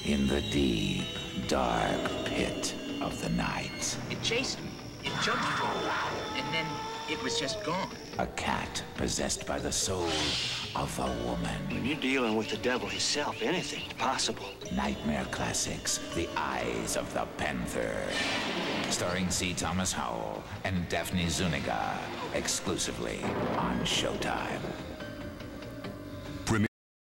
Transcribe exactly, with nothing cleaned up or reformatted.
in the deep, dark pit of the night. It chased me. It jumped for a while, and then it was just gone. A cat possessed by the soul of a woman. When you're dealing with the devil himself, anything's possible. Nightmare Classics, The Eyes of the Panther. Starring C. Thomas Howell and Daphne Zuniga. Exclusively on Showtime.